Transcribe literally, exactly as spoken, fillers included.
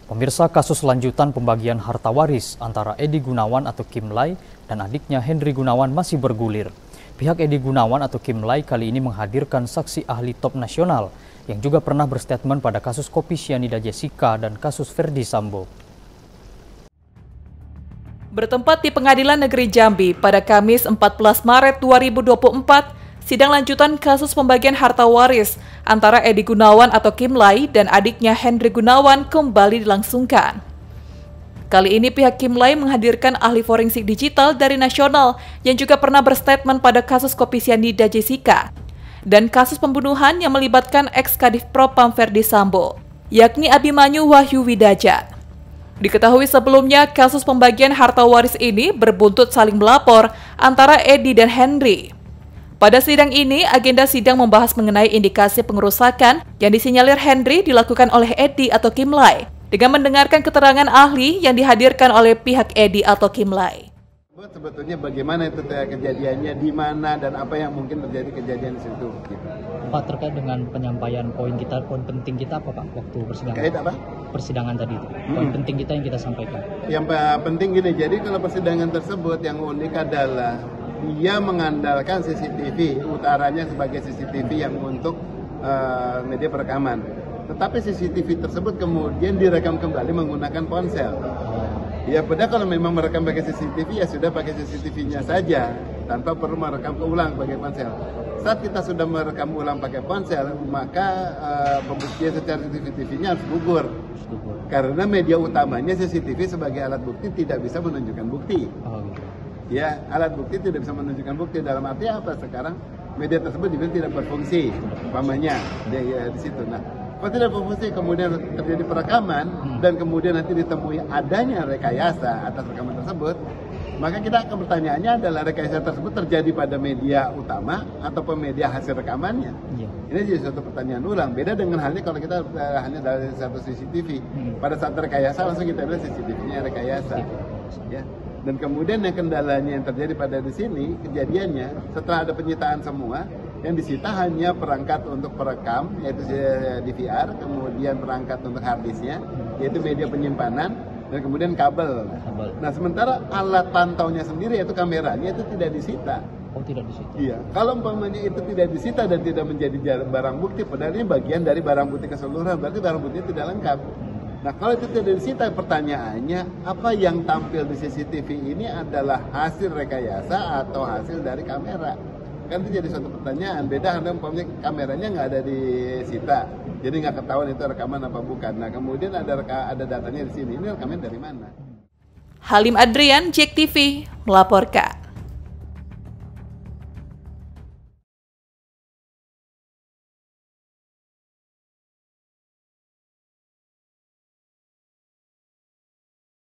Pemirsa, kasus lanjutan pembagian harta waris antara Edi Gunawan atau Kim Lai dan adiknya Henry Gunawan masih bergulir. Pihak Edi Gunawan atau Kim Lai kali ini menghadirkan saksi ahli top nasional yang juga pernah berstatement pada kasus kopi sianida Jessica dan kasus Verdi Sambo. Bertempat di Pengadilan Negeri Jambi pada Kamis empat belas Maret dua ribu dua puluh empat, sidang lanjutan kasus pembagian harta waris antara Edi Gunawan atau Kim Lai dan adiknya Henry Gunawan kembali dilangsungkan. Kali ini pihak Kim Lai menghadirkan ahli forensik digital dari nasional yang juga pernah berstatement pada kasus kopi sianida Jessica dan kasus pembunuhan yang melibatkan ex-Kadif Propam Verdi Sambo, yakni Abimanyu Wahyu Widajat. Diketahui sebelumnya kasus pembagian harta waris ini berbuntut saling melapor antara Edi dan Henry. Pada sidang ini, agenda sidang membahas mengenai indikasi pengerusakan yang disinyalir Henry dilakukan oleh Edi atau Kim Lai dengan mendengarkan keterangan ahli yang dihadirkan oleh pihak Edi atau Kim Lai. Sebetulnya bagaimana itu kejadiannya, di mana dan apa yang mungkin terjadi kejadian di situ. Gitu. Pak, terkait dengan penyampaian poin kita, poin penting kita apa Pak waktu persidangan? Kait apa? Persidangan tadi itu, poin hmm. penting kita yang kita sampaikan. Yang penting gini, jadi kalau persidangan tersebut yang unik adalah dia mengandalkan C C T V, utaranya sebagai C C T V yang untuk uh, media perekaman. Tetapi C C T V tersebut kemudian direkam kembali menggunakan ponsel. Ya, padahal kalau memang merekam pakai C C T V ya sudah pakai C C T V-nya saja tanpa perlu merekam ulang pakai ponsel. Saat kita sudah merekam ulang pakai ponsel, maka uh, pembuktian secara C C T V-nya harus gugur. Karena media utamanya C C T V sebagai alat bukti tidak bisa menunjukkan bukti. Oh, gitu. Ya, alat bukti tidak bisa menunjukkan bukti dalam arti apa? Sekarang media tersebut dibilang tidak berfungsi, umpamanya dia ya, di situ. Nah, kalau tidak berfungsi kemudian terjadi perekaman hmm. dan kemudian nanti ditemui adanya rekayasa atas rekaman tersebut, maka kita akan pertanyaannya adalah rekayasa tersebut terjadi pada media utama atau media hasil rekamannya. Ya. Ini jadi suatu pertanyaan ulang. Beda dengan halnya kalau kita uh, hanya dari satu C C T V. Hmm. Pada saat rekayasa langsung kita bilang C C T V-nya rekayasa. Ya. Dan kemudian yang kendalanya yang terjadi pada di sini kejadiannya setelah ada penyitaan semua, yang disita hanya perangkat untuk perekam yaitu D V R, kemudian perangkat untuk harddisknya yaitu media penyimpanan, dan kemudian kabel. kabel. Nah, sementara alat pantaunya sendiri yaitu kameranya itu tidak disita. Oh, tidak disita. Iya. Kalau umpamanya itu tidak disita dan tidak menjadi barang bukti, padahal ini bagian dari barang bukti keseluruhan, berarti barang buktinya tidak lengkap. Nah, kalau itu tidak disita, pertanyaannya apa yang tampil di C C T V ini adalah hasil rekayasa atau hasil dari kamera? Kan itu jadi suatu pertanyaan. Beda karena umpamanya kameranya nggak ada disita, jadi nggak ketahuan itu rekaman apa bukan. Nah, kemudian ada reka, ada datanya di sini. Ini rekaman dari mana? Halim Adrian, J E K T V melaporkan.